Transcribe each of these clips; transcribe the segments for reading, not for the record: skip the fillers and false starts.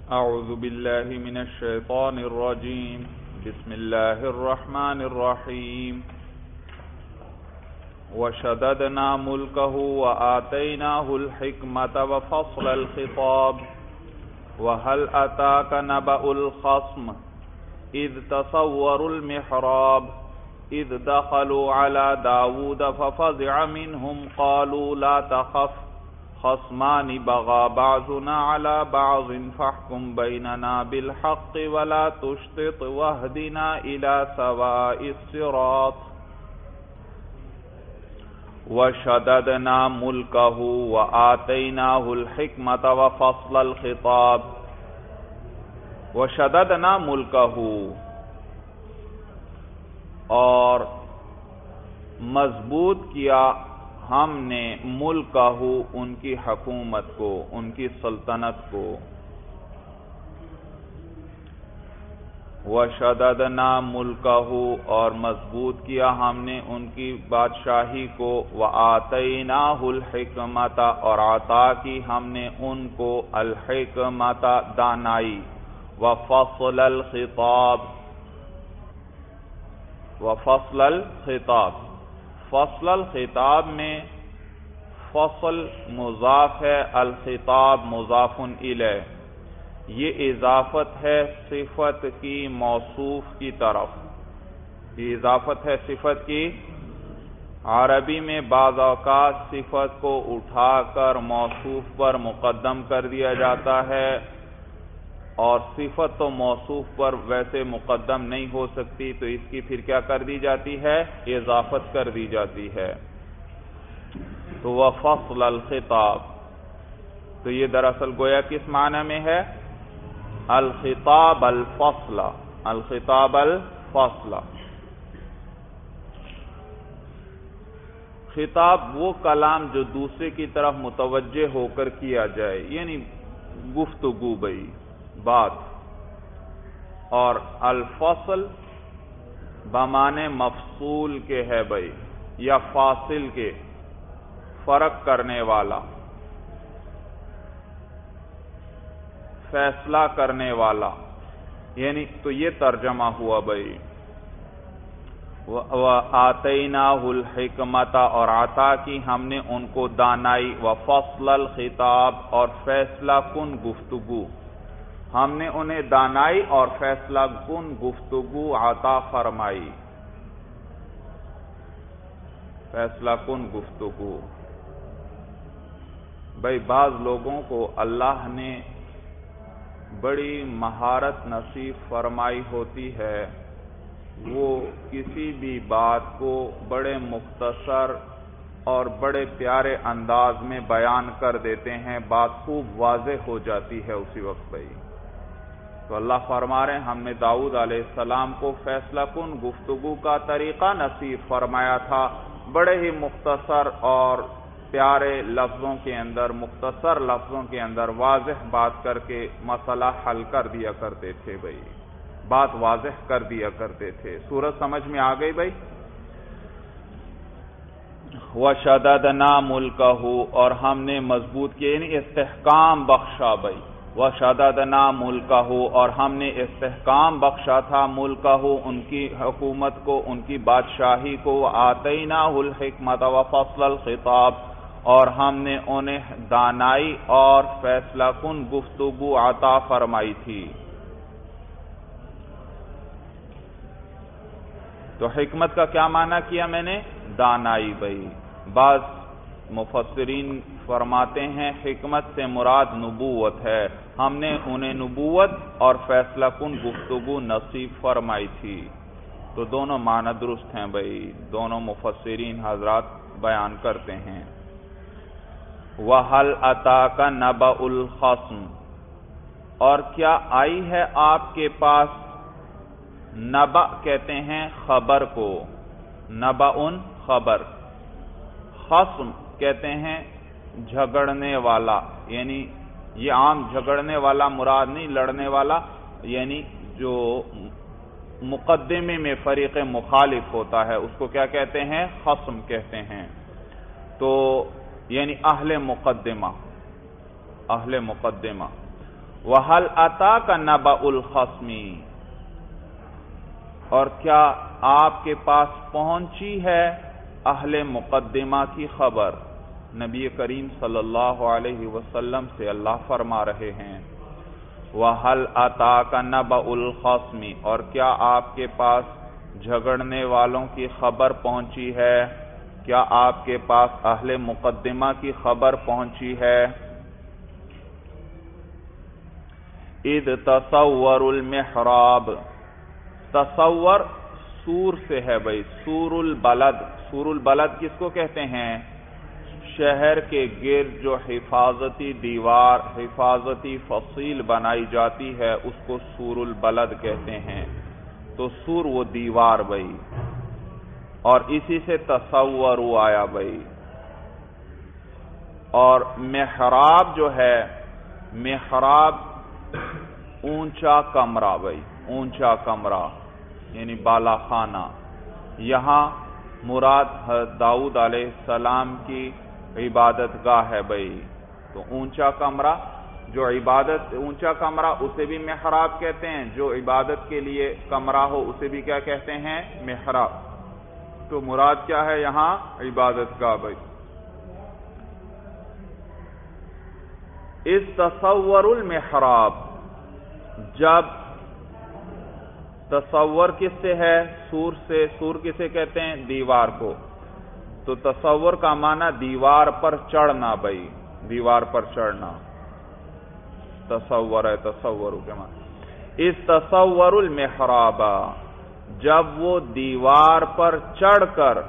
اعوذ باللہ من الشیطان الرجیم بسم اللہ الرحمن الرحیم وشددنا ملکہ وآتیناہ الحکمت وفصل الخطاب وهل أتاك نبأ الخصم إذ تصوروا المحراب إذ دخلوا على داود ففزع منهم قالوا لا تخف خصمان بغى بعضنا على بعض فاحكم بيننا بالحق ولا تشطط واهدنا إلى سواء الصراط وشددنا ملکہ وآتیناہ الحکمت وفصل الخطاب وشددنا ملکہ اور مضبوط کیا ہم نے ملکہ ان کی حکومت کو، ان کی سلطنت کو، وشددنا ملکہ اور مضبوط کیا ہم نے ان کی بادشاہی کو، وآتیناہ الحکمت اور عطا کی ہم نے ان کو الحکمت دانائی، وفصل الخطاب وفصل الخطاب فصل الخطاب میں فصل مضاف ہے، الخطاب مضاف الیہ، یہ اضافت ہے صفت کی موصوف کی طرف، یہ اضافت ہے صفت کی۔ عربی میں بعض اوقات صفت کو اٹھا کر موصوف پر مقدم کر دیا جاتا ہے، اور صفت تو موصوف پر ویسے مقدم نہیں ہو سکتی، تو اس کی پھر کیا کر دی جاتی ہے؟ اضافت کر دی جاتی ہے۔ تو وہ فصل الخطاب، تو یہ دراصل گویا کس معنی میں ہے؟ الخطاب الفصل، الخطاب الفصل۔ خطاب وہ کلام جو دوسرے کی طرف متوجہ ہو کر کیا جائے، یعنی گفتگو بھئی، بات۔ اور الفصل بمانے مفصول کے ہے بھئی، یا فاصل کے، فرق کرنے والا، فیصلہ کرنے والا، یعنی تو یہ ترجمہ ہوا بھئی۔ وآتیناہ الحکمت اور عطا کی ہم نے ان کو دانائی، وفصل الخطاب اور فیصلہ کن گفتگو، ہم نے انہیں دانائی اور فیصلہ کن گفتگو عطا فرمائی، فیصلہ کن گفتگو۔ بھئی بعض لوگوں کو اللہ نے بڑی مہارت نصیب فرمائی ہوتی ہے، وہ کسی بھی بات کو بڑے مختصر اور بڑے پیارے انداز میں بیان کر دیتے ہیں، بات خوب واضح ہو جاتی ہے اسی وقت بھئی۔ تو اللہ فرما رہے ہیں ہم نے داؤد علیہ السلام کو فیصلہ کن گفتگو کا طریقہ نصیب فرمایا تھا، بڑے ہی مختصر اور پیارے لفظوں کے اندر، مختصر لفظوں کے اندر واضح بات کر کے مسئلہ حل کر دیا کرتے تھے بھئی، بات واضح کر دیا کرتے تھے۔ سورت سمجھ میں آ گئی بھئی؟ وشددنا ملکہ اور ہم نے مضبوط کیا، یعنی استحکام بخشا بھئی۔ وشددنا ملکہ اور ہم نے استحکام بخشا تھا ملکہ ان کی حکومت کو، ان کی بادشاہی کو، وآتیناہ الحکمت وفصل الخطاب اور ہم نے انہیں دانائی اور فیصلہ کن گفتگو عطا فرمائی تھی۔ تو حکمت کا کیا معنی کیا میں نے؟ دانائی بھئی۔ بعض مفسرین فرماتے ہیں حکمت سے مراد نبوت ہے، ہم نے انہیں نبوت اور فیصلہ کن گفتگو نصیب فرمائی تھی۔ تو دونوں معنی درست ہیں بھئی، دونوں مفسرین حضرات بیان کرتے ہیں۔ وَهَلْ أَتَاكَ نَبَأُ الْخَصْمِ اور کیا آئی ہے آپ کے پاس، نبأ کہتے ہیں خبر کو، نبأٌ خبر، خصم کہتے ہیں جھگڑنے والا، یعنی یہ عام جھگڑنے والا مراد نہیں، لڑنے والا، یعنی جو مقدمے میں فریق مخالف ہوتا ہے اس کو کیا کہتے ہیں؟ خصم کہتے ہیں۔ تو یعنی اہل مقدمہ، اہل مقدمہ۔ وَهَلْ أَتَاكَ نَبَأُ الْخَصْمِ، اور کیا آپ کے پاس پہنچی ہے اہل مقدمہ کی خبر؟ نبی کریم صلی اللہ علیہ وسلم سے اللہ فرما رہے ہیں وَهَلْ أَتَاكَ نَبَأُ الْخَصْمِ، اور کیا آپ کے پاس جھگڑنے والوں کی خبر پہنچی ہے؟ کیا آپ کے پاس اہل مقدمہ کی خبر پہنچی ہے؟ اِذْ تَصَوَّرُ الْمِحْرَابِ، تصور سور سے ہے بھائی، سور البلد، سور البلد کس کو کہتے ہیں؟ شہر کے گرد جو حفاظتی دیوار، حفاظتی فصیل بنائی جاتی ہے اس کو سور البلد کہتے ہیں۔ تو سور وہ دیوار بھائی، اور اسی سے تصور آیا بھائی۔ اور محراب جو ہے، محراب اونچا کمرہ بھائی، اونچا کمرہ یعنی بالا خانہ۔ یہاں مراد حضرت داؤد علیہ السلام کی عبادت گاہ ہے بھائی۔ تو اونچا کمرہ، جو عبادت، اونچا کمرہ اسے بھی محراب کہتے ہیں، جو عبادت کے لیے کمرہ ہو اسے بھی کیا کہتے ہیں؟ محراب۔ تو مراد کیا ہے یہاں؟ عبادت گاہ بھائی۔ اس تصور المحراب، جب تصور کس سے ہے؟ سور سے۔ سور کسے کہتے ہیں؟ دیوار کو۔ تو تصور کا معنی دیوار پر چڑھنا بھائی، دیوار پر چڑھنا تصور ہے، تصور کے معنی۔ اس تصور المحراب، جب وہ دیوار پر چڑھ کر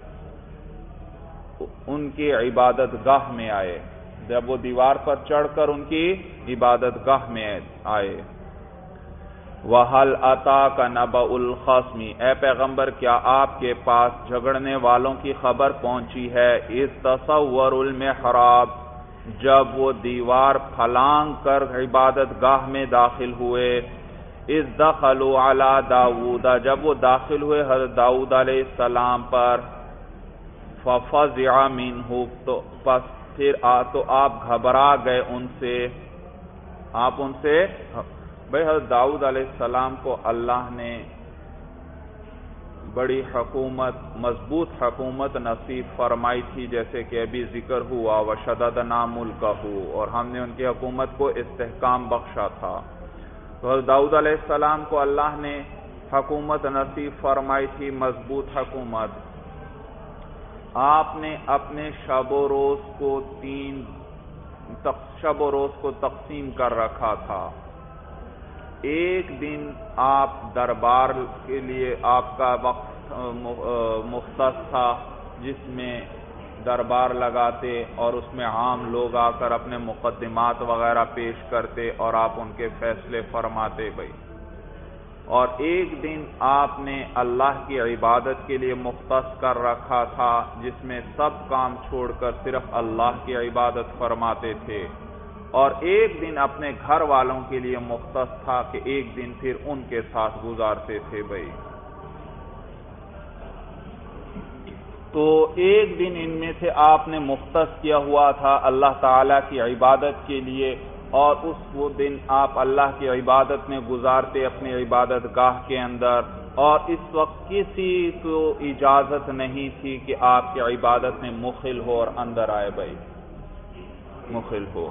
ان کی عبادت گاہ میں آئے، جب وہ دیوار پر چڑھ کر ان کی عبادت گاہ میں آئے۔ وَهَلْ أَتَاكَ نَبَأُ الْخَصْمِ، اے پیغمبر کیا آپ کے پاس جھگڑنے والوں کی خبر پہنچی ہے؟ اِذْ تَصَوَّرُ الْمِحْرَابِ، جب وہ دیوار پھلانگ کر عبادت گاہ میں داخل ہوئے۔ اِذْ دَخَلُوا عَلَى دَاوُودَ، جب وہ داخل ہوئے حضرت داؤد علیہ السلام پر۔ فَفَزِعَ مِنْهُ، تو پس پھر تو آپ گھبرا گئے ان سے، آپ ان سے بھئی حضرت داؤد علیہ السلام کو اللہ نے بڑی حکومت، مضبوط حکومت نصیب فرمائی تھی، جیسے کہ ابھی ذکر ہوا وَشَدَدْنَا مُلْكَهُ، اور ہم نے ان کی حکومت کو استحکام بخشا تھا۔ تو حضرت داؤد علیہ السلام کو اللہ نے حکومت نصیب فرمائی تھی، مضبوط حکومت۔ آپ نے اپنے شب و روز کو شب و روز کو تقسیم کر رکھا تھا۔ ایک دن آپ دربار کے لیے آپ کا وقت مختص تھا، جس میں دربار لگاتے اور اس میں عام لوگ آ کر اپنے مقدمات وغیرہ پیش کرتے اور آپ ان کے فیصلے فرماتے بھائی۔ اور ایک دن آپ نے اللہ کی عبادت کے لیے مختص کر رکھا تھا، جس میں سب کام چھوڑ کر صرف اللہ کی عبادت فرماتے تھے۔ اور ایک دن اپنے گھر والوں کے لیے مختص تھا کہ ایک دن پھر ان کے ساتھ گزارتے تھے بھائی۔ تو ایک دن ان میں سے آپ نے مختص کیا ہوا تھا اللہ تعالیٰ کی عبادت کے لیے، اور وہ دن آپ اللہ کی عبادت میں گزارتے اپنی عبادت گاہ کے اندر، اور اس وقت کسی کو اجازت نہیں تھی کہ آپ کی عبادت میں مخل ہو اور اندر آئے بھائی، مخل ہو۔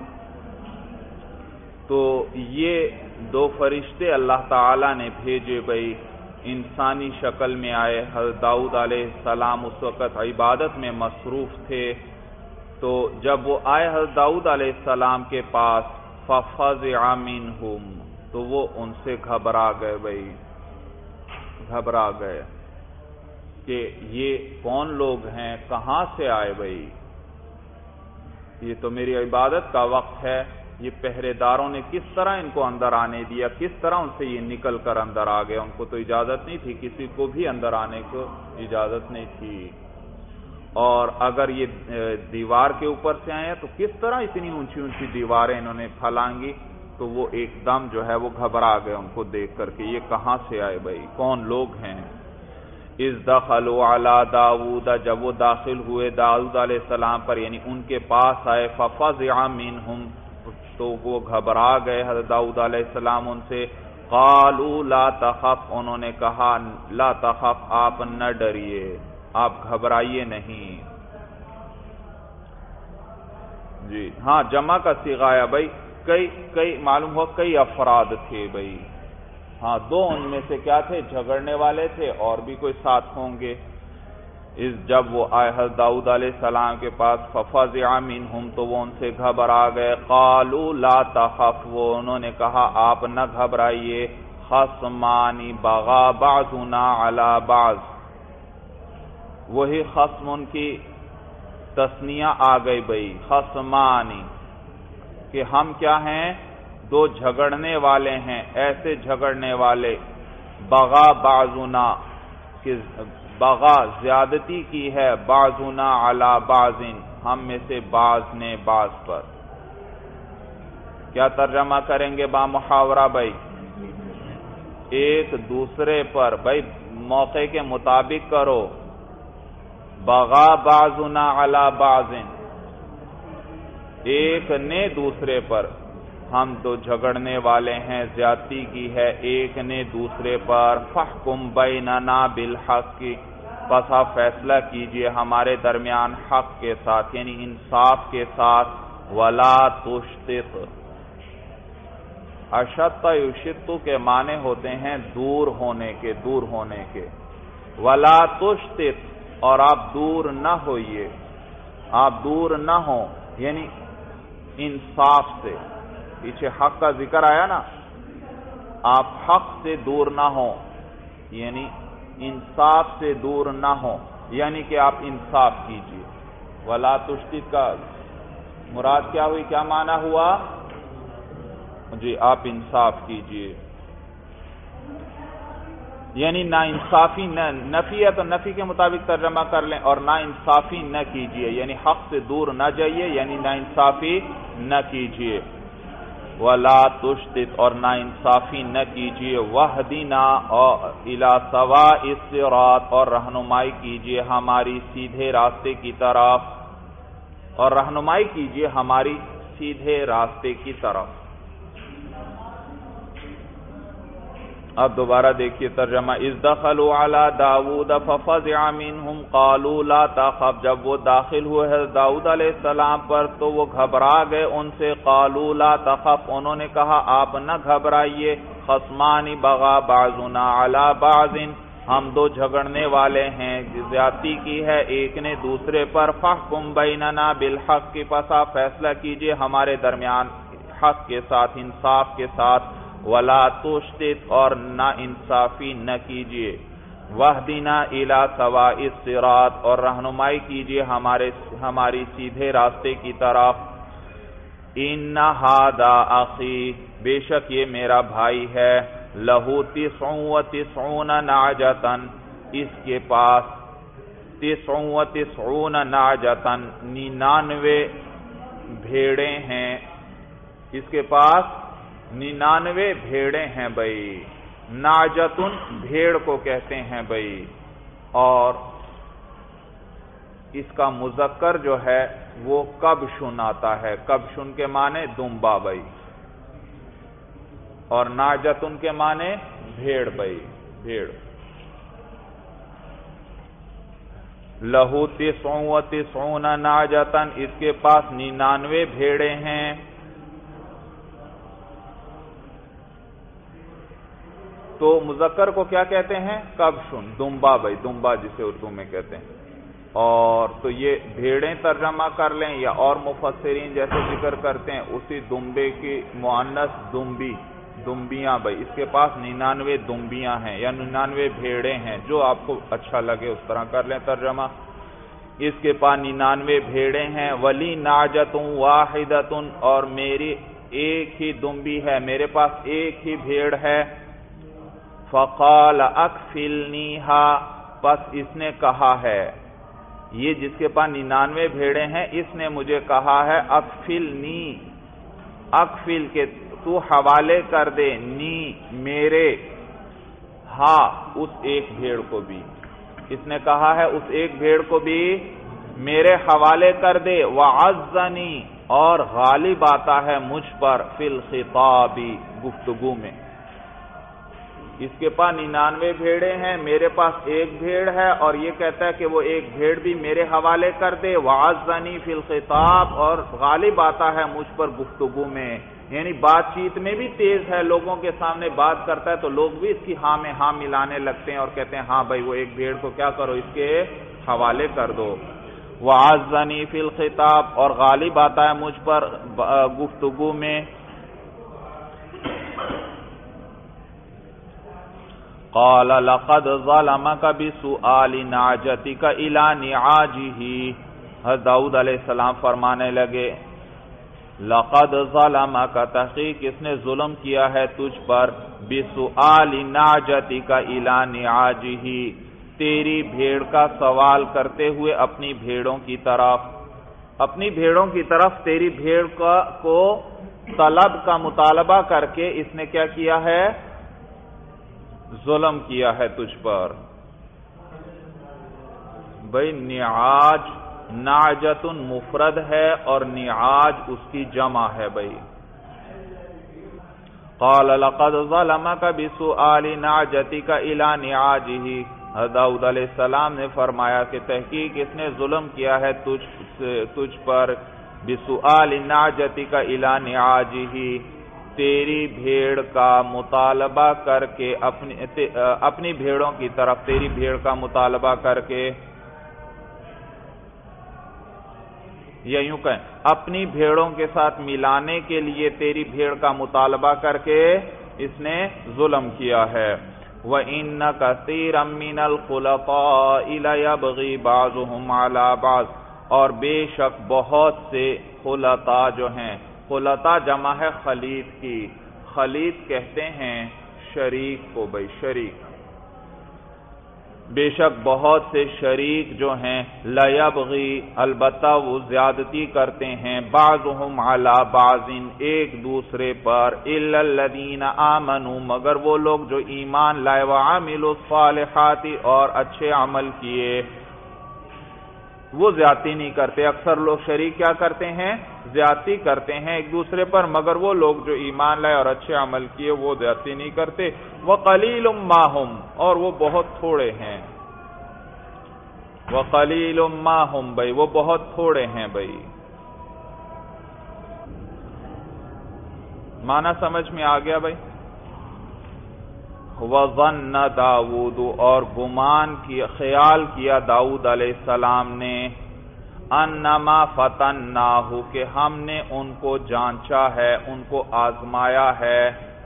تو یہ دو فرشتے اللہ تعالیٰ نے بھیجے بھائی، انسانی شکل میں آئے۔ حضرت داؤد علیہ السلام اس وقت عبادت میں مصروف تھے، تو جب وہ آئے حضرت داؤد علیہ السلام کے پاس، فَفَزِعَ مِنْهُمْ، تو وہ ان سے گھبرا گئے بھائی، گھبرا گئے کہ یہ کون لوگ ہیں، کہاں سے آئے بھائی، یہ تو میری عبادت کا وقت ہے، یہ پہرے داروں نے کس طرح ان کو اندر آنے دیا، کس طرح ان سے یہ نکل کر اندر آ گئے، ان کو تو اجازت نہیں تھی، کسی کو بھی اندر آنے کو اجازت نہیں تھی۔ اور اگر یہ دیوار کے اوپر سے آئے ہیں تو کس طرح اتنی اونچی اونچی دیواریں انہوں نے پھلانگی، تو وہ ایک دم جو ہے وہ گھبرا گئے ان کو دیکھ کر کہ یہ کہاں سے آئے بھائی، کون لوگ ہیں۔ اِذْ دَخَلُوا عَلَى دَاوُودَ، جب وہ داخل ہوئے داؤد علیہ السلام پر، یعنی ان کے پاس آئے، فَفَزِعَ مِنْهُمْ، تو وہ گھبرا گئے حضرت داؤد علیہ السلام ان سے. قالوا لا تخف, انہوں نے کہا لا تخف, آپ نہ ڈریے, آپ گھبرائیے نہیں. جی ہاں, جمع کا صیغہ ہے بھائی, کئی معلوم ہوا کئی افراد تھے بھائی. ہاں, دو ان میں سے کیا تھے, جھگڑنے والے تھے, اور بھی کوئی ساتھ ہوں گے. جب وہ آئے حضرت داؤد علیہ السلام کے پاس, ففزع منہم, تو وہ ان سے گھبرا گئے. قالوا لا تخف, وہ انہوں نے کہا آپ نہ گھبرائیے. خصمان بغى بعضنا على بعض, وہی خصم ان کی تثنیہ آ گئی بھئی. خصمانی کہ ہم کیا ہیں, دو جھگڑنے والے ہیں, ایسے جھگڑنے والے. بغى بعضنا, کہ بغا زیادتی کی ہے, بعضنا علی بعض, ہم میں سے بعض نے بعض پر. کیا ترجمہ کریں گے با محاورہ بھائی؟ ایک دوسرے پر بھائی موقع کے مطابق کرو. بغا بعضنا علی بعض, ایک نے دوسرے پر, ہم دو جھگڑنے والے ہیں, زیادتی کی ہے ایک نے دوسرے پر. فاحکم بیننا بالحق, پس آپ فیصلہ کیجئے ہمارے درمیان حق کے ساتھ, یعنی انصاف کے ساتھ. ولا تشطط, اشط یشط کے معنی ہوتے ہیں دور ہونے کے, دور ہونے کے. ولا تشطط, اور آپ دور نہ ہوئیے, آپ دور نہ ہوں, یعنی انصاف سے. پیچھے حق کا ذکر آیا نا, آپ حق سے دور نہ ہوں, یعنی انصاف سے دور نہ ہوں, یعنی کہ آپ انصاف کیجئے. ولا تشطط کا مراد کیا ہوئی, کیا معنی ہوا جی؟ آپ انصاف کیجئے, یعنی نا انصافی نفی ہے تو نفی کے مطابق ترجمہ کر لیں, اور نا انصافی نہ کیجئے, یعنی حق سے دور نہ جائیے, یعنی نا انصافی نہ کیجئے. ولا تشطط, اور نا انصافی نہ کیجئے. واہدنا الی سواء الصراط, اور رہنمائی کیجئے ہماری سیدھے راستے کی طرف, اور رہنمائی کیجئے ہماری سیدھے راستے کی طرف. اب دوبارہ دیکھیے ترجمہ. اذ دخلوا علی داود ففزع منہم قالوا لا تخف, جب وہ داخل ہوئے حضرت داؤد علیہ السلام پر تو وہ گھبرا گئے ان سے. قالوا لا تخف, انہوں نے کہا آپ نہ گھبرائیے. خصمان بغى بعضنا علی بعض, ہم دو جھگڑنے والے ہیں, زیادتی کی ہے ایک نے دوسرے پر. فاحکم بیننا بالحق, کی پس آپ فیصلہ کیجئے ہمارے درمیان حق کے ساتھ, انصاف کے ساتھ. ولا تشطط, اور نا انصافی نہ کیجئے. واہدنا الی سواء الصراط, اور رہنمائی کیجئے ہماری سیدھے راستے کی طرف. ان ھذا اخی, بے شک یہ میرا بھائی ہے. لہو 99 نعجۃ, اس کے پاس 99 نعجۃ, 99 بھیڑیں ہیں, اس کے پاس 99 بھیڑیں ہیں بھائی. نعجتن بھیڑ کو کہتے ہیں بھائی, اور اس کا مذکر جو ہے وہ کبشن آتا ہے. کبشن کے معنی دمبا بھائی, اور نعجتن کے معنی بھیڑ بھائی, بھیڑ. لہو 99 نعجۃ, اس کے پاس 99 بھیڑیں ہیں. تو مذکر کو کیا کہتے ہیں؟ کبشن, دمبا بھائی, دمبا جسے اردو میں کہتے ہیں. اور تو یہ بھیڑیں ترجمہ کر لیں, یا اور مفسرین جیسے ذکر کرتے ہیں اسی دمبے کی مؤنث دمبی, دمبیاں بھائی. اس کے پاس 99 دمبیاں ہیں یا 99 بھیڑیں ہیں, جو آپ کو اچھا لگے اس طرح کر لیں ترجمہ. اس کے پاس 99 بھیڑیں ہیں. ولی نعجۃ واحدۃ, اور میری ایک ہی دمبی ہے, میرے پاس ایک ہی بھیڑ ہے. فقال اکفلنیھا, پس اس نے کہا ہے, یہ جس کے پاس 99 بھیڑیں ہیں اس نے مجھے کہا ہے اکفلنی, اکفل کے تو حوالے کر دے, نی میرے, ہاں اس ایک بھیڑ کو بھی. اس نے کہا ہے اس ایک بھیڑ کو بھی میرے حوالے کر دے، وعزنی اور غالب آتا ہے مجھ پر، فی الخطاب گفتگو میں۔ اس کے پاس 99 بھیڑیں ہیں، میرے پاس ایک بھیڑ ہے، اور یہ کہتا ہے کہ وہ ایک بھیڑ بھی میرے حوالے کر دے، وعزنی فی الخطاب، اور غالب آتا ہے مجھ پر گفتگو میں، یعنی بات چیت میں بھی تیز ہے، لوگوں کے سامنے بات کرتا ہے تو لوگ بھی اس کی ہاں میں ہاں ملانے لگتے ہیں اور کہتے ہیں ہاں بھائی وہ ایک بھیڑ کو کیا کرو، اس کے حوالے کر دو۔ وعزنی فی الخطاب، اور غالب آتا ہے مجھ پر گفتگو میں۔ قال لقد ظلمك بسؤال نعجتك الى نعاجه، حضرت داؤد علیہ السلام فرمانے لگے لقد ظلمك، تحقیق اس نے ظلم کیا ہے تجھ پر، بسؤال نعجتك الى نعاجه، تیری بھیڑ کا سوال کرتے ہوئے اپنی بھیڑوں کی طرف، اپنی بھیڑوں کی طرف تیری بھیڑ کو طلب کا مطالبہ کر کے اس نے کیا کیا ہے، ظلم کیا ہے تجھ پر۔ بھئی نعاج نعجت مفرد ہے اور نعاج اس کی جمع ہے بھئی۔ قال لقد ظلمك بسؤال نعجتك الى نعاجه، داؤد علیہ السلام نے فرمایا کہ تحقیق اس نے ظلم کیا ہے تجھ پر، بسؤال نعجتك الى نعاجه، تیری بھیڑ کا مطالبہ کر کے اپنی بھیڑوں کی طرف، تیری بھیڑ کا مطالبہ کر کے، یا یوں کہیں اپنی بھیڑوں کے ساتھ ملانے کے لیے تیری بھیڑ کا مطالبہ کر کے اس نے ظلم کیا ہے۔ وَإِنَّ كَثِيرًا مِّنَ الْخُلَطَاءِ لَيَبْغِي بَعْضُهُمْ عَلَى بَعْضٍ، اور بے شک بہت سے خلطاء جو ہیں، خلطاء جمع ہے خلیط کی، خلیط کہتے ہیں شریک کو بھئی، شریک، بے شک بہت سے شریک جو ہیں، لیبغی البتہ وہ زیادتی کرتے ہیں، بعضهم علی بعض ایک دوسرے پر، الا الذین آمنوا مگر وہ لوگ جو ایمان لائے، وعملوا الصالحات اور اچھے عمل کیے، وہ زیادتی نہیں کرتے۔ اکثر لوگ شریک کیا کرتے ہیں، زیادتی کرتے ہیں ایک دوسرے پر، مگر وہ لوگ جو ایمان لائے اور اچھے عمل کیے وہ زیادتی نہیں کرتے۔ وَقَلِيلٌ مَّا هُمْ، اور وہ بہت تھوڑے ہیں، وَقَلِيلٌ مَّا هُمْ بھئی وہ بہت تھوڑے ہیں بھئی۔ معنی سمجھ میں آ گیا بھئی؟ وَظَنَّ داؤد، اور گمان کیا، خیال کیا داؤد علیہ السلام نے، انما فتناہ کہ ہم نے ان کو جانچا ہے، ان کو آزمایا ہے،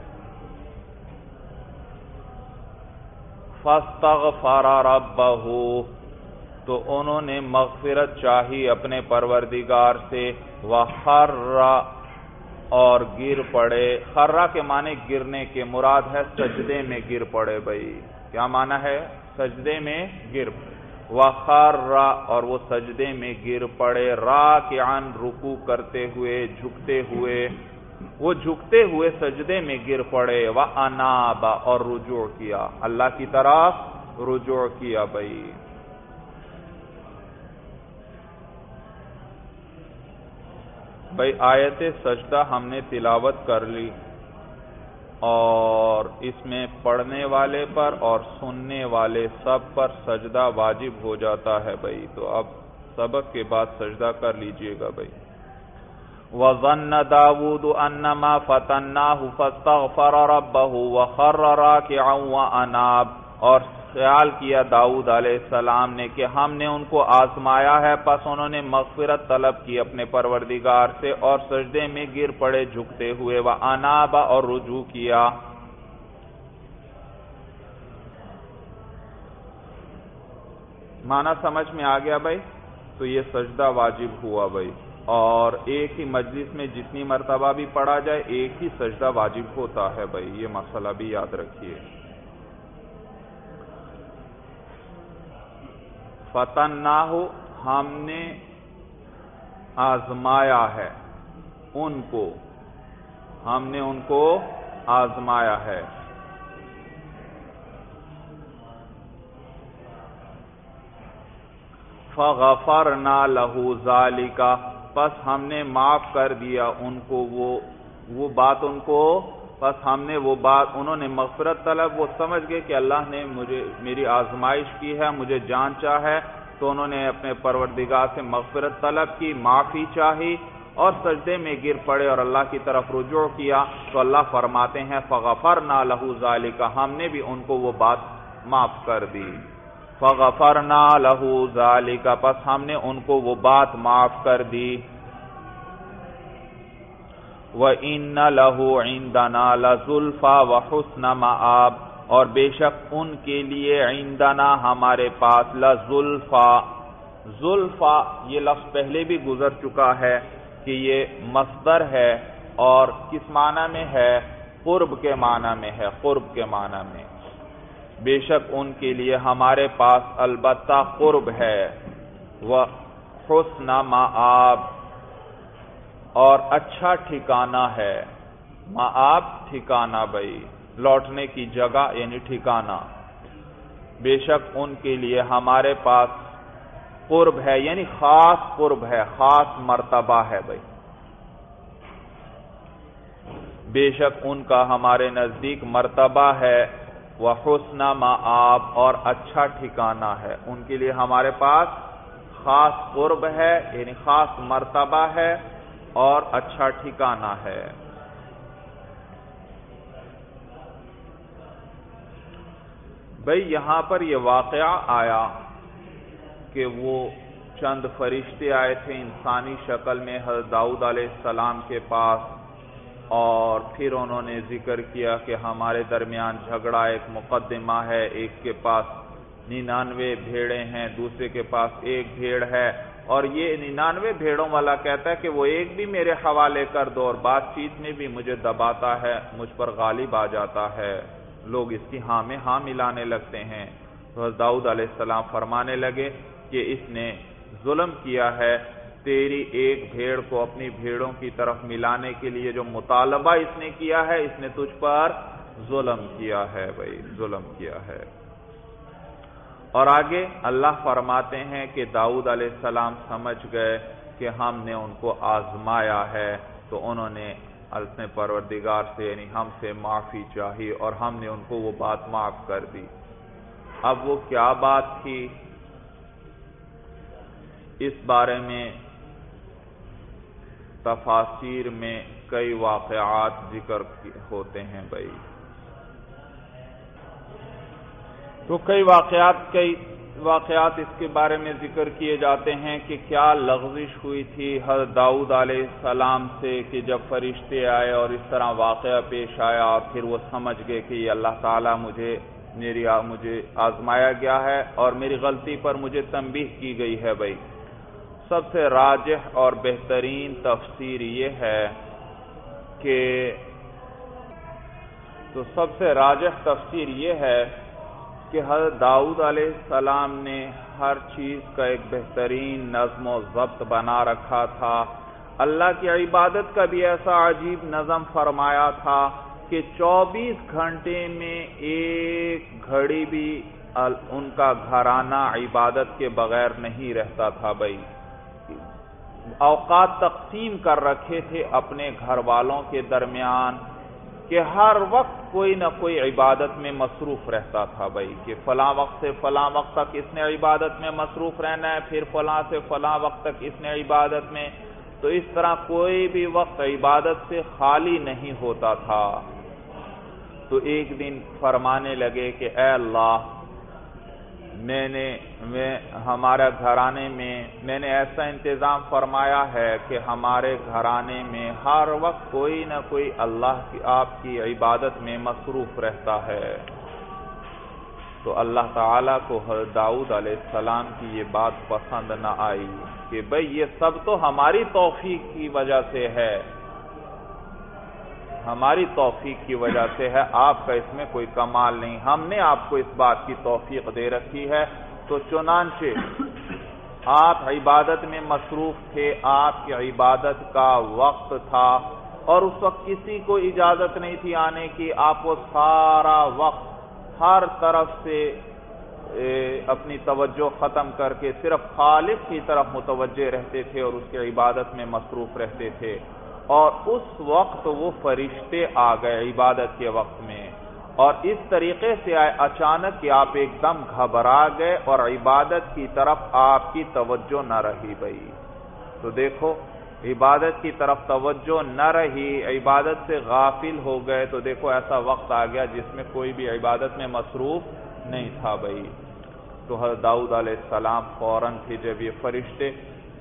فاستغفر ربہ تو انہوں نے مغفرت چاہی اپنے پروردگار سے، وخر اور گر پڑے، خرہ کے معنی گرنے کے، مراد ہے سجدے میں گر پڑے بھئی، کیا معنی ہے، سجدے میں گر پڑے، وخر اور وہ سجدے میں گر پڑے، راکعا رکوع کرتے ہوئے، جھکتے ہوئے، وہ جھکتے ہوئے سجدے میں گر پڑے، واناب اور رجوع کیا، اللہ کی طرف رجوع کیا بھئی۔ بھئی آیت سجدہ ہم نے تلاوت کر لی، اور اس میں پڑھنے والے پر اور سننے والے سب پر سجدہ واجب ہو جاتا ہے بھئی، تو اب سبق کے بعد سجدہ کر لیجئے گا بھئی۔ وَظَنَّ دَاوُودُ أَنَّمَا فَتَنَّاهُ فَاسْتَغْفَرَ رَبَّهُ وَخَرَّ رَاكِعًا وَأَنَابَ، اور خیال کیا داؤد علیہ السلام نے کہ ہم نے ان کو آزمایا ہے، پس انہوں نے مغفرت طلب کی اپنے پروردگار سے، اور سجدے میں گر پڑے جھکتے ہوئے، وَأَنَابَ اور رجوع کیا۔ معنی سمجھ میں آ گیا بھائی؟ تو یہ سجدہ واجب ہوا بھائی، اور ایک ہی مجلس میں جتنی مرتبہ بھی پڑھا جائے ایک ہی سجدہ واجب ہوتا ہے بھائی، یہ مسئلہ بھی یاد رکھیے۔ فتناہ ہم نے آزمایا ہے ان کو، ہم نے ان کو آزمایا ہے، فغفرنا لہو ذالکا، پس ہم نے معاف کر دیا ان کو وہ بات ان کو، پس ہم نے وہ بات، انہوں نے مغفرت طلب، وہ سمجھ گئے کہ اللہ نے میری آزمائش کی ہے، مجھے جانچا ہے، تو انہوں نے اپنے پروردگار سے مغفرت طلب کی، معافی چاہی اور سجدے میں گر پڑے اور اللہ کی طرف رجوع کیا، تو اللہ فرماتے ہیں فغفرنا لہو ذالکا، ہم نے بھی ان کو وہ بات معاف کر دی۔ فغفرنا لہو ذالکا، پس ہم نے ان کو وہ بات معاف کر دی۔ وَإِنَّ لَهُ عِندَنَا لَزُلْفَى وَحُسْنَ مَآب، اور بے شک ان کے لیے عندنا ہمارے پاس لَزُلْفَى، زلفا یہ لفظ پہلے بھی گزر چکا ہے کہ یہ مصدر ہے اور کس معنی میں ہے؟ قرب کے معنی میں ہے، قرب کے معنی میں۔ بے شک ان کے لیے ہمارے پاس البتہ قرب ہے، وَحُسْنَ مَآب، اور اچھا ٹھکانہ ہے۔ مآب ٹھکانہ بھائی، لوٹنے کی جگہ یعنی ٹھکانہ۔ بے شک ان کے لیے ہمارے پاس قرب ہے، یعنی خاص قرب ہے، خاص مرتبہ ہے بھائی۔ بے شک ان کا ہمارے نزدیک مرتبہ ہے، وحسن مآب، اور اچھا ٹھکانہ ہے۔ ان کے لیے ہمارے پاس خاص قرب ہے، یعنی خاص مرتبہ ہے اور اچھا ٹھکانہ ہے۔ بھئی یہاں پر یہ واقعہ آیا کہ وہ چند فرشتے آئے تھے انسانی شکل میں حضرت داؤد علیہ السلام کے پاس، اور پھر انہوں نے ذکر کیا کہ ہمارے درمیان جھگڑا، ایک مقدمہ ہے، ایک کے پاس 99 بھیڑیں ہیں، دوسرے کے پاس ایک بھیڑ ہے، اور یہ 99 بھیڑوں والا کہتا ہے کہ وہ ایک بھی میرے حوالے کر دو، اور بات چیت میں بھی مجھے دباتا ہے، مجھ پر غالب آ جاتا ہے، لوگ اس کی ہاں میں ہاں ملانے لگتے ہیں۔ تو حضرت داؤد علیہ السلام فرمانے لگے کہ اس نے ظلم کیا ہے، تیری ایک بھیڑ کو اپنی بھیڑوں کی طرف ملانے کے لیے جو مطالبہ اس نے کیا ہے، اس نے تجھ پر ظلم کیا ہے بھائی، ظلم کیا ہے۔ اور آگے اللہ فرماتے ہیں کہ داؤد علیہ السلام سمجھ گئے کہ ہم نے ان کو آزمایا ہے، تو انہوں نے اپنے پروردگار سے یعنی ہم سے معافی چاہی اور ہم نے ان کو وہ بات معاف کر دی۔ اب وہ کیا بات تھی، اس بارے میں تفاسیر میں کئی واقعات ذکر ہوتے ہیں بھائی۔ تو کئی واقعات اس کے بارے میں ذکر کیے جاتے ہیں کہ کیا لغزش ہوئی تھی حضرت داؤد علیہ السلام سے کہ جب فرشتے آئے اور اس طرح واقعہ پیش آیا، اور پھر وہ سمجھ گئے کہ یہ اللہ تعالیٰ مجھے آزمایا گیا ہے اور میری غلطی پر مجھے تنبیہ کی گئی ہے بھائی۔ سب سے راجح اور بہترین تفسیر یہ ہے کہ حضرت داؤد علیہ السلام نے ہر چیز کا ایک بہترین نظم و ضبط بنا رکھا تھا، اللہ کی عبادت کا بھی ایسا عجیب نظم فرمایا تھا کہ 24 گھنٹے میں ایک گھڑی بھی ان کا گھرانہ عبادت کے بغیر نہیں رہتا تھا بھائی۔ اوقات تقسیم کر رکھے تھے اپنے گھر والوں کے درمیان کہ ہر وقت کوئی نہ کوئی عبادت میں مصروف رہتا تھا بھائی، کہ فلاں وقت سے فلاں وقت تک اس نے عبادت میں مصروف رہنا ہے، پھر فلاں سے فلاں وقت تک اس نے عبادت میں، تو اس طرح کوئی بھی وقت عبادت سے خالی نہیں ہوتا تھا۔ تو ایک دن فرمانے لگے کہ اے اللہ، ہمارے گھرانے میں نے ایسا انتظام فرمایا ہے کہ ہمارے گھرانے میں ہر وقت کوئی نہ کوئی اللہ کی آپ کی عبادت میں مصروف رہتا ہے۔ تو اللہ تعالیٰ کو حضرت داؤد علیہ السلام کی یہ بات پسند نہ آئی کہ بھئی یہ سب تو ہماری توفیق کی وجہ سے ہے، ہماری توفیق کی وجہ سے ہے، آپ کا اس میں کوئی کمال نہیں، ہم نے آپ کو اس بات کی توفیق دے رکھی ہے۔ تو چنانچہ آپ عبادت میں مصروف تھے، آپ کی عبادت کا وقت تھا اور اس وقت کسی کو اجازت نہیں تھی آنے کی، آپ وہ سارا وقت ہر طرف سے اپنی توجہ ختم کر کے صرف خالق کی طرف متوجہ رہتے تھے اور اس کی عبادت میں مصروف رہتے تھے، اور اس وقت وہ فرشتے آ گئے عبادت کے وقت میں، اور اس طریقے سے آئے اچانک کہ آپ ایک دم گھبرا گئے اور عبادت کی طرف آپ کی توجہ نہ رہی بھئی۔ تو دیکھو عبادت کی طرف توجہ نہ رہی، عبادت سے غافل ہو گئے، تو دیکھو ایسا وقت آ گیا جس میں کوئی بھی عبادت میں مصروف نہیں تھا بھئی۔ تو حضرت داؤد علیہ السلام فوراً تھے جب یہ فرشتے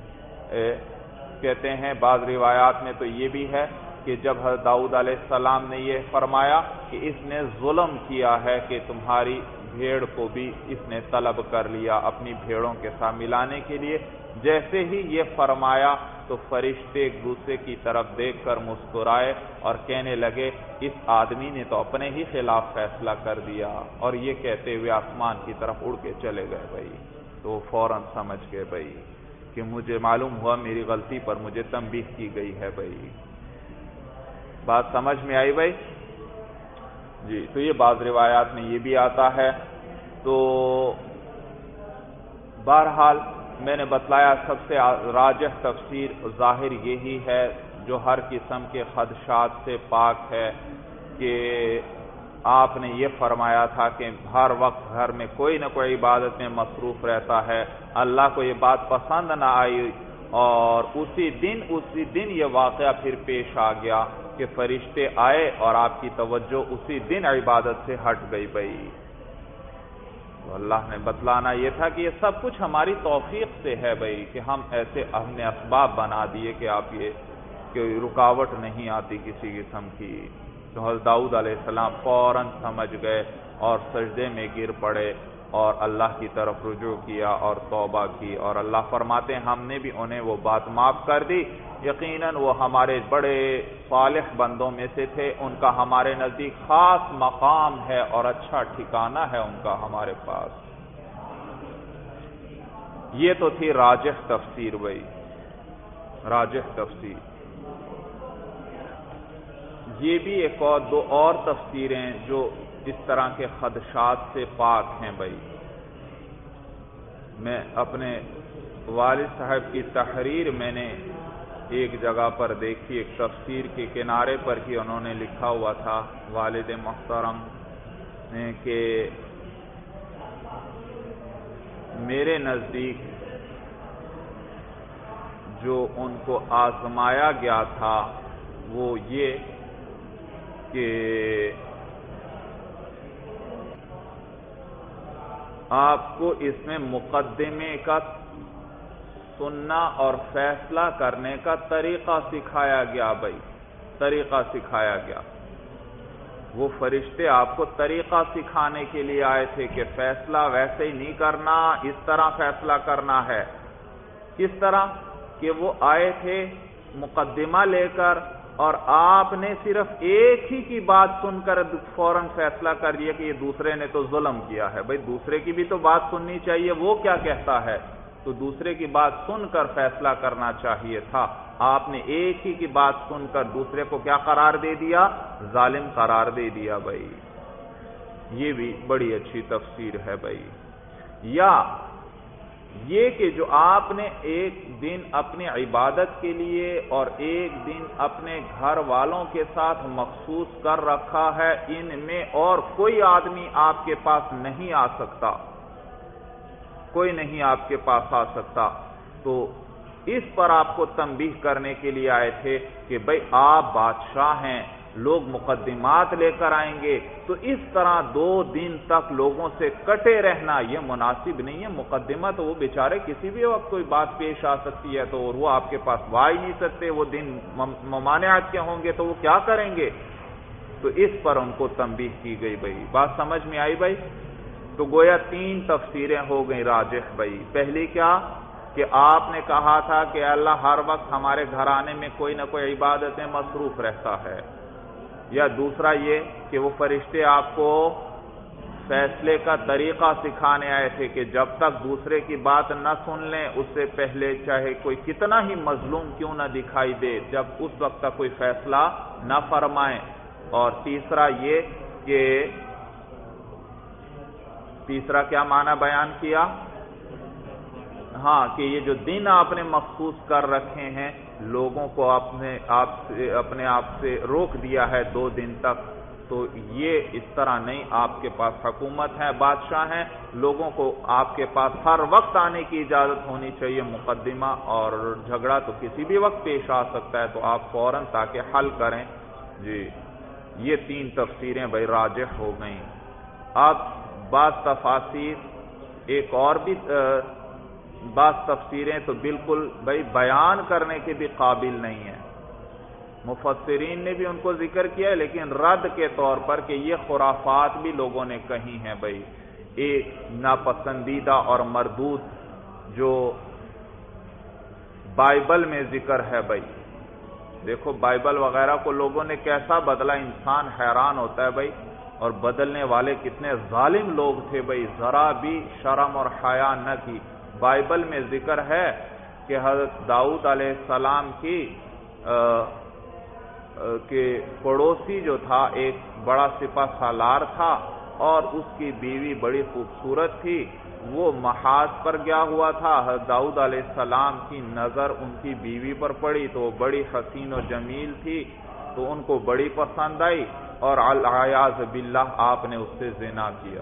کہتے ہیں، بعض روایات میں تو یہ بھی ہے کہ جب حضرت داؤد علیہ السلام نے یہ فرمایا کہ اس نے ظلم کیا ہے کہ تمہاری بھیڑ کو بھی اس نے طلب کر لیا اپنی بھیڑوں کے ساتھ ملانے کے لیے، جیسے ہی یہ فرمایا تو فرشتے ایک دوسرے کی طرف دیکھ کر مسکرائے اور کہنے لگے اس آدمی نے تو اپنے ہی خلاف فیصلہ کر دیا، اور یہ کہتے ہوئے آسمان کی طرف اڑ کے چلے گئے بھائی۔ تو وہ فوراً سمجھ گئے بھائی کہ مجھے معلوم ہوا میری غلطی پر مجھے تنبیہ کی گئی ہے بھائی۔ بات سمجھ میں آئی بھائی؟ جی، تو یہ بعض روایات میں یہ بھی آتا ہے۔ تو بہرحال میں نے بتلایا سب سے راجح تفسیر ظاہر یہی ہے جو ہر قسم کے خدشات سے پاک ہے کہ آپ نے یہ فرمایا تھا کہ ہر وقت گھر میں کوئی نہ کوئی عبادت میں مصروف رہتا ہے، اللہ کو یہ بات پسند نہ آئی، اور اسی دن یہ واقعہ پھر پیش آ گیا کہ فرشتے آئے اور آپ کی توجہ اسی دن عبادت سے ہٹ گئی بھئی۔ تو اللہ نے بتلانا یہ تھا کہ یہ سب کچھ ہماری توفیق سے ہے بھئی، کہ ہم نے اسباب بنا دیے کہ آپ یہ کہ رکاوٹ نہیں آتی کسی قسم کی۔ تو حضرت داؤد علیہ السلام فوراً سمجھ گئے اور سجدے میں گر پڑے اور اللہ کی طرف رجوع کیا اور توبہ کی، اور اللہ فرماتے ہیں ہم نے بھی انہیں وہ بات معاف کر دی، یقیناً وہ ہمارے بڑے صالح بندوں میں سے تھے، ان کا ہمارے نزدیک خاص مقام ہے اور اچھا ٹھکانہ ہے ان کا ہمارے پاس۔ یہ تو تھی راجح تفسیر بھائی، راجح تفسیر۔ یہ بھی ایک اور دو اور تفسیریں جو اس طرح کے خدشات سے پاک ہیں بھائی۔ میں اپنے والد صاحب کی تحریر میں نے ایک جگہ پر دیکھی، ایک تفسیر کے کنارے پر ہی انہوں نے لکھا ہوا تھا والد محترم نے کہ میرے نزدیک جو ان کو آزمایا گیا تھا وہ یہ کہ آپ کو اس میں مقدمے کا سننا اور فیصلہ کرنے کا طریقہ سکھایا گیا بھائی، طریقہ سکھایا گیا۔ وہ فرشتے آپ کو طریقہ سکھانے کے لیے آئے تھے کہ فیصلہ ویسے ہی نہیں کرنا، اس طرح فیصلہ کرنا ہے۔ کس طرح کہ وہ آئے تھے مقدمہ لے کر، اور آپ نے صرف ایک ہی کی بات سن کر فوراً فیصلہ کر دیا کہ یہ دوسرے نے تو ظلم کیا ہے۔ بھائی دوسرے کی بھی تو بات سننی چاہیے، وہ کیا کہتا ہے، تو دوسرے کی بات سن کر فیصلہ کرنا چاہیے تھا۔ آپ نے ایک ہی کی بات سن کر دوسرے کو کیا قرار دے دیا؟ ظالم قرار دے دیا بھائی۔ یہ بھی بڑی اچھی تفسیر ہے بھائی۔ یا یہ کہ جو آپ نے ایک دن اپنی عبادت کے لیے اور ایک دن اپنے گھر والوں کے ساتھ مخصوص کر رکھا ہے، ان میں اور کوئی آدمی آپ کے پاس نہیں آ سکتا، کوئی نہیں آپ کے پاس آ سکتا۔ تو اس پر آپ کو تنبیہ کرنے کے لیے آئے تھے کہ بھئی آپ بادشاہ ہیں، لوگ مقدمات لے کر آئیں گے، تو اس طرح 2 دن تک لوگوں سے کٹے رہنا یہ مناسب نہیں ہے۔ مقدمہ تو وہ بیچارے کسی بھی وقت کوئی بات پیش آ سکتی ہے، تو وہ آپ کے پاس آ ہی نہیں سکتے، وہ دن ممانعت کے ہوں گے تو وہ کیا کریں گے؟ تو اس پر ان کو تنبیہ کی گئی بھائی۔ بات سمجھ میں آئی بھائی؟ تو گویا 3 تفسیریں ہو گئیں راجح بھائی۔ پہلی کیا کہ آپ نے کہا تھا کہ اللہ ہر وقت ہمارے گھرانے میں کوئی نہ کوئی عبادت میں مصروف رہتا ہے، یا دوسرا یہ کہ وہ فرشتے آپ کو فیصلے کا طریقہ سکھانے آئے تھے کہ جب تک دوسرے کی بات نہ سن لیں اس سے پہلے چاہے کوئی کتنا ہی مظلوم کیوں نہ دکھائی دے، جب اس وقت تک کوئی فیصلہ نہ فرمائیں۔ اور تیسرا یہ کہ تیسرا کیا معنی بیان کیا؟ ہاں کہ یہ جو دن آپ نے مخصوص کر رکھے ہیں لوگوں کو اپنے آپ سے روک دیا ہے 2 دن تک، تو یہ اس طرح نہیں، آپ کے پاس حکومت ہے، بادشاہ ہیں، لوگوں کو آپ کے پاس ہر وقت آنے کی اجازت ہونی چاہیے، مقدمہ اور جھگڑا تو کسی بھی وقت پیش آ سکتا ہے، تو آپ فوراً تاکہ حل کریں۔ جی یہ 3 تفسیریں بھائی راجح ہو گئیں۔ اب بعض تفاسیر ایک اور بھی بعض تفسیریں تو بالکل بھائی بیان کرنے کے بھی قابل نہیں ہیں، مفسرین نے بھی ان کو ذکر کیا ہے لیکن رد کے طور پر کہ یہ خرافات بھی لوگوں نے کہی ہیں بھائی، ایک ناپسندیدہ اور مردود جو بائبل میں ذکر ہے بھائی، دیکھو بائبل وغیرہ کو لوگوں نے کیسا بدلا، انسان حیران ہوتا ہے بھائی، اور بدلنے والے کتنے ظالم لوگ تھے بھائی، ذرا بھی شرم اور حیا نہ کی۔ بائبل میں ذکر ہے کہ حضرت داؤد علیہ السلام کہ پڑوسی جو تھا ایک بڑا سپہ سالار تھا اور اس کی بیوی بڑی خوبصورت تھی، وہ محاذ پر گیا ہوا تھا، حضرت داؤد علیہ السلام کی نظر ان کی بیوی پر پڑی تو وہ بڑی حسین و جمیل تھی، تو ان کو بڑی پسند آئی اور العیاذ باللہ آپ نے اس سے زنا کیا۔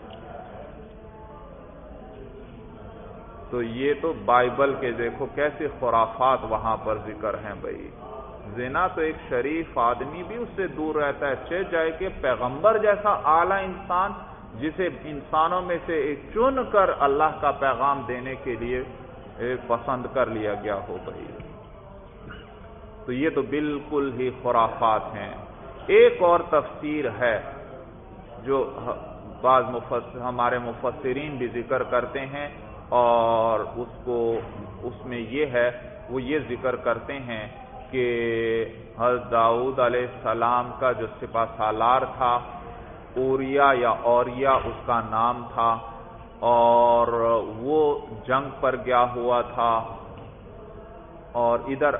تو یہ تو بائبل کے دیکھو کیسے خرافات وہاں پر ذکر ہیں بھائی، زنا تو ایک شریف آدمی بھی اس سے دور رہتا ہے، چہ جائے کہ پیغمبر جیسا اعلیٰ انسان جسے انسانوں میں سے ایک چن کر اللہ کا پیغام دینے کے لیے پسند کر لیا گیا ہو بھائی، تو یہ تو بالکل ہی خرافات ہیں۔ ایک اور تفسیر ہے جو بعض ہمارے مفسرین بھی ذکر کرتے ہیں، اور اس میں یہ ہے، وہ یہ ذکر کرتے ہیں کہ حضرت داؤد علیہ السلام کا جو سپہ سالار تھا، اوریا یا اوریا اس کا نام تھا، اور وہ جنگ پر گیا ہوا تھا، اور ادھر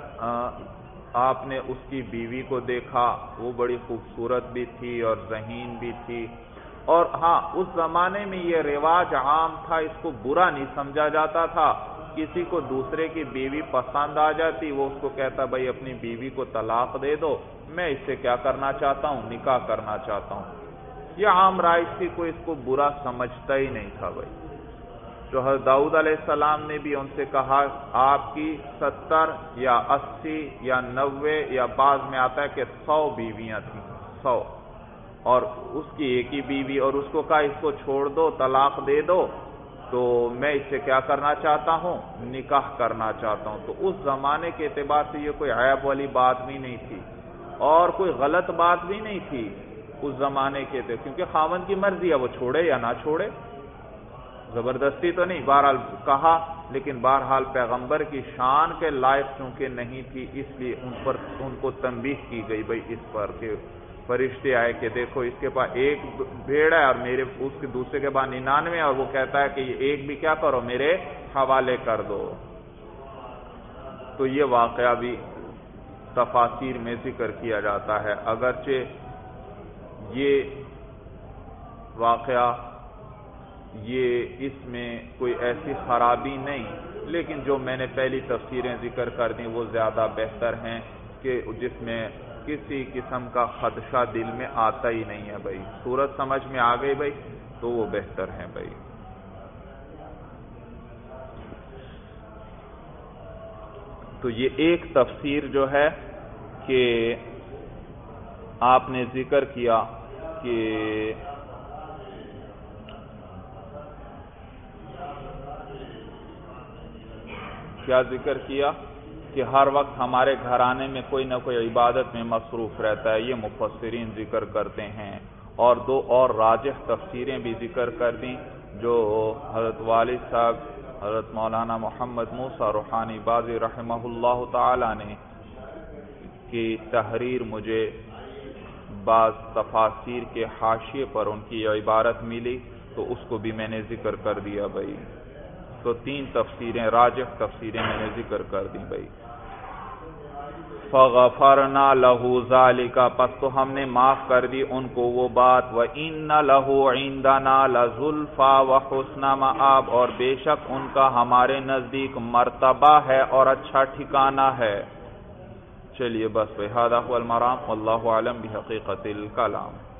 آپ نے اس کی بیوی کو دیکھا، وہ بڑی خوبصورت بھی تھی اور ذہین بھی تھی، اور ہاں اس زمانے میں یہ رواج عام تھا، اس کو برا نہیں سمجھا جاتا تھا، کسی کو دوسرے کی بیوی پسند آ جاتی وہ اس کو کہتا بھائی اپنی بیوی کو طلاق دے دو، میں اس سے کیا کرنا چاہتا ہوں، نکاح کرنا چاہتا ہوں، یہ عام رائج تھی، کوئی اس کو برا سمجھتا ہی نہیں تھا بھائی۔ تو حضرت داؤد علیہ السلام نے بھی ان سے کہا آپ کی 70 یا 80 یا 90 یا بعض میں آتا ہے کہ 100 بیویاں تھیں، 100، اور اس کی ایک ہی بیوی، اور اس کو کہا اس کو چھوڑ دو، طلاق دے دو، تو میں اس سے کیا کرنا چاہتا ہوں، نکاح کرنا چاہتا ہوں۔ تو اس زمانے کے اعتبار سے یہ کوئی عیب والی بات بھی نہیں تھی اور کوئی غلط بات بھی نہیں تھی اس زمانے کے اعتبار، کیونکہ خاوند کی مرضی ہے وہ چھوڑے یا نہ چھوڑے، زبردستی تو نہیں، بہرحال کہا، لیکن بہرحال پیغمبر کی شان کے لائق چونکہ نہیں تھی اس لیے ان کو تنبیہ کی گئی بھائی اس پر، کہ فرشتے آئے کہ دیکھو اس کے پاس ایک بھیڑ ہے اور اس کے دوسرے کے پاس 99، اور وہ کہتا ہے کہ یہ ایک بھی کیا کرو میرے حوالے کر دو۔ تو یہ واقعہ بھی تفاسیر میں ذکر کیا جاتا ہے، اگرچہ یہ واقعہ اس میں کوئی ایسی خرابی نہیں، لیکن جو میں نے پہلی تفسیریں ذکر کر دیں وہ زیادہ بہتر ہیں، کہ جس میں کسی قسم کا خدشہ دل میں آتا ہی نہیں ہے بھائی، صورت سمجھ میں آ گئی بھائی، تو وہ بہتر ہیں بھائی۔ تو یہ ایک تفسیر جو ہے کہ آپ نے ذکر کیا کہ کیا ذکر کیا کہ ہر وقت ہمارے گھرانے میں کوئی نہ کوئی عبادت میں مصروف رہتا ہے، یہ مفسرین ذکر کرتے ہیں، اور 2 اور راجح تفسیریں بھی ذکر کر دیں جو حضرت والد صاحب حضرت مولانا محمد موسیٰ روحانی بازی رحمہ اللہ تعالی نے کی تحریر مجھے بعض تفاسیر کے حاشیے پر ان کی عبارت ملی، تو اس کو بھی میں نے ذکر کر دیا بھائی۔ تو 3 تفسیریں راجح تفسیریں میں نے ذکر کر دی بھائی۔ فغفرنا لہ ذالک، پس تو ہم نے معاف کر دی ان کو وہ بات، وَإِنَّ لَهُ عِندَنَا لَزُلْفَىٰ وَحُسْنَ مَآب، اور بے شک ان کا ہمارے نزدیک مرتبہ ہے اور اچھا ٹھکانہ ہے۔ چلیے بس بہذا هو المرام، واللہ اعلم بحقیقت الکلام۔